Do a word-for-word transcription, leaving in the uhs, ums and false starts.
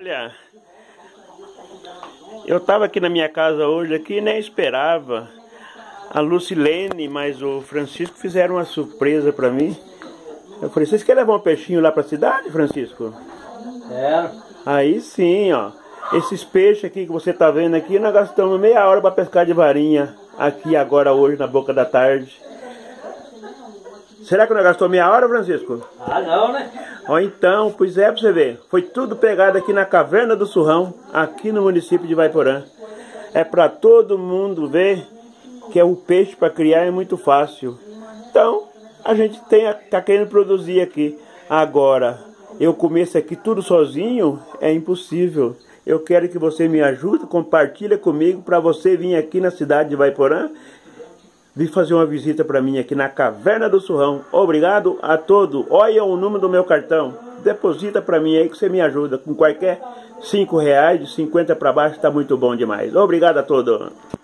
Olha, eu tava aqui na minha casa hoje, aqui nem esperava. A Lucilene, mas o Francisco fizeram uma surpresa pra mim. Eu falei, vocês querem levar um peixinho lá pra cidade, Francisco? Quero. Aí sim, ó. Esses peixes aqui que você tá vendo aqui, nós gastamos meia hora pra pescar de varinha. Aqui agora, hoje, na boca da tarde. Será que nós gastamos meia hora, Francisco? Ah, não, né? Ó, então, pois é, pra você ver. Foi tudo pegado aqui na Caverna do Surrão, aqui no município de Ivaiporã. É pra todo mundo ver que é o peixe para criar é muito fácil. Então, a gente tem, tá querendo produzir aqui. Agora, eu comer isso aqui tudo sozinho é impossível. Eu quero que você me ajude, compartilha comigo para você vir aqui na cidade de Ivaiporã, vir fazer uma visita para mim aqui na Caverna do Surrão. Obrigado a todos. Olha o número do meu cartão. Deposita para mim aí que você me ajuda. Com qualquer cinco reais, de cinquenta para baixo, está muito bom demais. Obrigado a todos.